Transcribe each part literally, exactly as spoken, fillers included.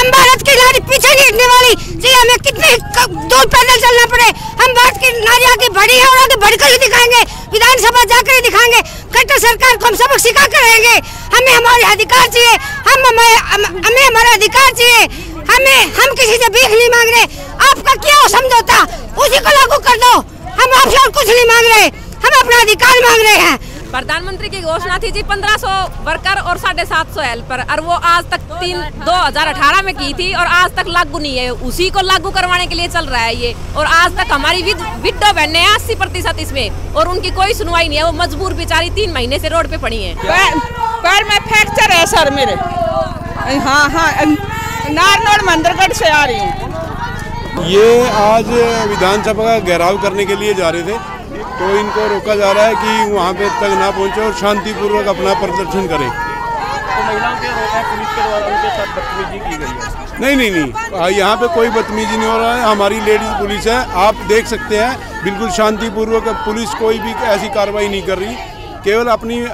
हम भारत की नारी पीछे नहीं हटने वाली, चाहे हमें कितने दूर पैदल चलना पड़े। हम भारत की नारी आगे बढ़ी है और आगे बढ़कर ही दिखाएंगे, विधानसभा जाकर ही दिखाएंगे। कट्टर सरकार को हम सबक सिखा कर रहेंगे। हमें हमारे अधिकार चाहिए, हम हमें हमें हमारा अधिकार चाहिए। हमें हम किसी से भीख नहीं मांग रहे। आपका क्या हो समझौता, उसी को लागू कर दो। हम आपसे और कुछ नहीं मांग रहे, हम अपना अधिकार मांग रहे हैं। प्रधानमंत्री की घोषणा थी जी पंद्रह सौ वर्कर और साढ़े सात सौ हेल्पर, और वो आज तक तीन दो हजार अठारह में की थी और आज तक लागू नहीं है। उसी को लागू करवाने के लिए चल रहा है ये। और आज तक हमारी विधवा बहनें हैं अस्सी प्रतिशत इसमें, और उनकी कोई सुनवाई नहीं है। वो मजबूर बेचारी तीन महीने से रोड पे पड़ी है। पैर में फ्रैक्चर है सर मेरे। हाँ हाँ नारनौल मंदिरगढ़ से आ रही हूँ। ये आज विधानसभा का घेराव करने के लिए जा रहे थे, तो इनको रोका जा रहा है कि वहाँ पे तक ना पहुँचे और शांतिपूर्वक अपना प्रदर्शन करें। तो महिलाओं के रोका पुलिस के द्वारा उनके साथ बदतमीजी की गई है? नहीं नहीं नहीं, यहाँ पे कोई बदतमीजी नहीं हो रहा है। हमारी लेडीज पुलिस है, आप देख सकते हैं, बिल्कुल शांतिपूर्वक पुलिस कोई भी ऐसी कार्रवाई नहीं कर रही, केवल अपनी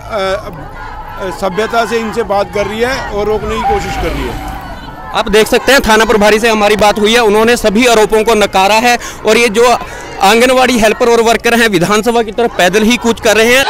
सभ्यता से इनसे बात कर रही है और रोकने की कोशिश कर रही है। आप देख सकते हैं थाना प्रभारी से हमारी बात हुई है, उन्होंने सभी आरोपों को नकारा है। और ये जो आंगनवाड़ी हेल्पर और वर्कर हैं विधानसभा की तरफ पैदल ही कूच कर रहे हैं।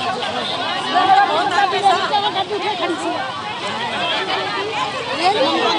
बहुत